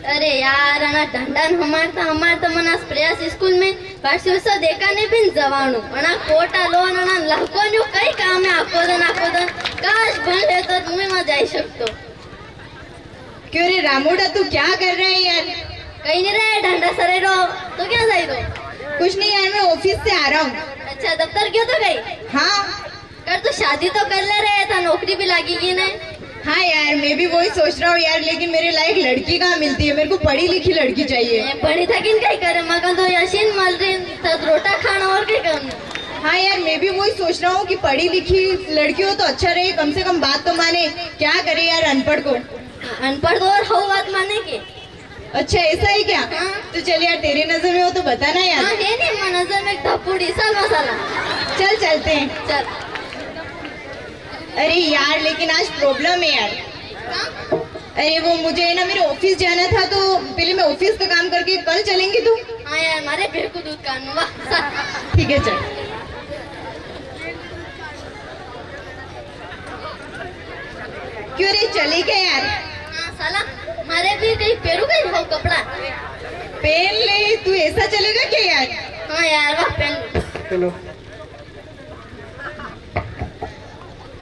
अरे यार अना ढंडन हमार तो मना प्रयास स्कूल में पाछो सो देखा ने बिन जवाणु अना कोटा लोन अना लहको नु कई काम है आको दन काश बन ले तो तुम्हें में जाई सकतो। क्यों रे रामोड़ा तू क्या कर रहा है यार? कहीं नहीं रे ढंडा सरे रो तो क्या जाई रो? कुछ नहीं यार, मैं ऑफिस से आ रहा हूँ। अच्छा दफ्तर क्यों तो गई? हाँ कर तू शादी तो कर ले रहे था, नौकरी भी लगेगी ना। हाँ यार मैं भी वही सोच रहा हूँ यार, लेकिन मेरे लायक लड़की कहाँ मिलती है? मेरे को पढ़ी लिखी लड़की चाहिए। पढ़ी था किन कहीं करे मगन तो यशीन मल रही तद रोटा खाना और क्या करना। हाँ यार मैं भी वही सोच रहा हूँ कि पढ़ी लिखी लड़की हो तो अच्छा रहे, कम से कम बात तो माने। क्या करे यार अनपढ़ को? अनपढ़ तो और हो बात माने के। अच्छा ऐसा है क्या? हाँ? तो चल यार तेरे नजर में हो तो बताना यार। हाँ है नहीं नजर में धपुड़ी सा मसाला। चल चलते हैं। चल। अरे यार लेकिन आज प्रॉब्लम है यार। अरे वो मुझे ना मेरे ऑफिस जाना था, तो पहले मैं ऑफिस का काम करके कल चलेंगी तू? हाँ यार हमारे बिल्कुल दूध का ठीक है चल। क्यों रे चले क्या यार? हाँ साला हमारे भी कहीं पेरू कहीं वो कपड़ा पहन ले। तू ऐसा चलेगा क्या यार? हाँ यार वाह पहन। चलो।